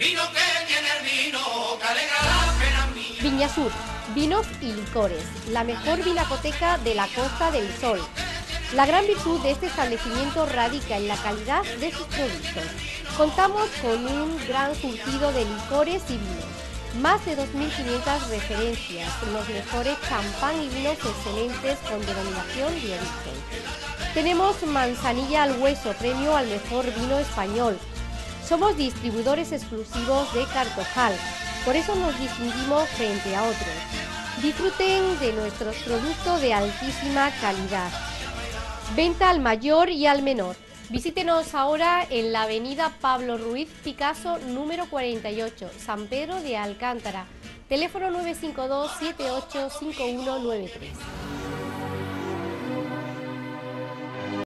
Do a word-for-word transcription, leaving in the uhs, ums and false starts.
vino que tiene el vino, que alegra la pena mía. Viñasur, vinos y licores, la mejor vinacoteca de la Costa del Sol. La gran virtud de este establecimiento radica en la calidad de sus productos. Contamos con un gran surtido de licores y vinos, más de dos mil quinientas referencias, los mejores champán y vinos excelentes con denominación de origen. Tenemos manzanilla al hueso, premio al mejor vino español. Somos distribuidores exclusivos de Cartojal, por eso nos distinguimos frente a otros. Disfruten de nuestros productos de altísima calidad. Venta al mayor y al menor. Visítenos ahora en la avenida Pablo Ruiz Picasso, número cuarenta y ocho, San Pedro de Alcántara. Teléfono nueve cinco dos, siete ocho cinco uno nueve tres.